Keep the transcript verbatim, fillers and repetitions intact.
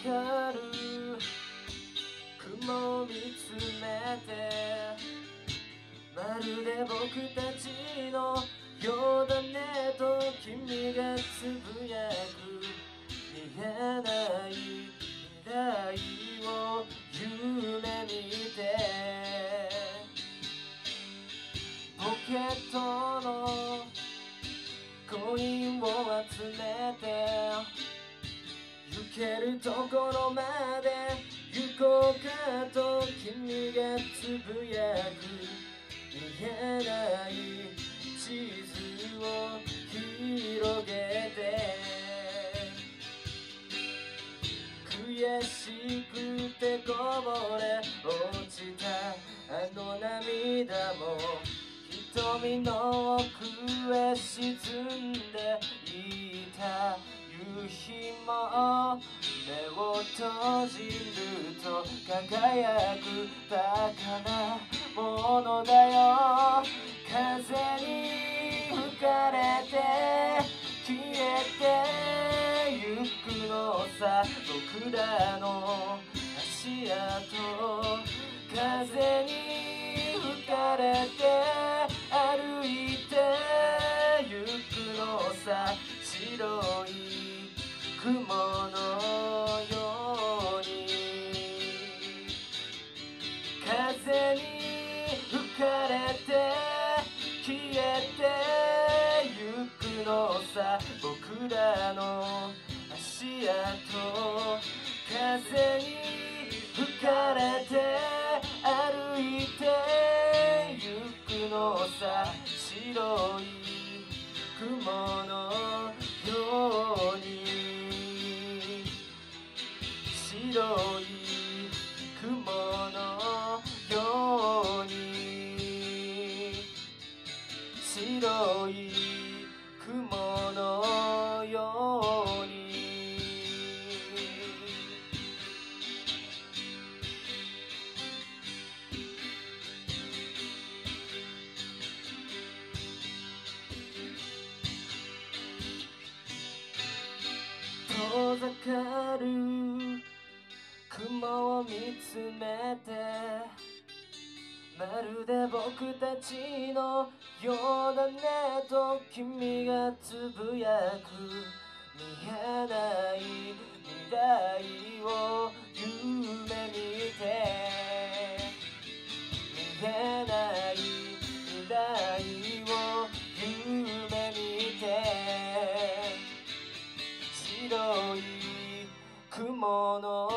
かる雲を見つめて、まるで僕たちのようだねと君がつぶやく。見えない未来を夢見て、ポケットのコインを集めて、行けるところまで行こうかと君がつぶやく。見えない地図を広げて、悔しくてこぼれ落ちたあの涙も瞳の奥へ沈んでいた。夕日も目を閉じると輝くバカなものだよ。風に吹かれて消えてゆくのさ、僕らの足跡。風に吹かれて歩いてゆくのさ、白い雲のように。風に吹かれて消えてゆくのさ、僕らの足跡。風に吹かれて歩いてゆくのさ、白い雲のように。白い雲のように。白い雲のように。遠ざかる雲を見つめて、まるで僕たちのようだねと君がつぶやく。見えない未来を夢見て、見えない未来を夢見て、白い雲の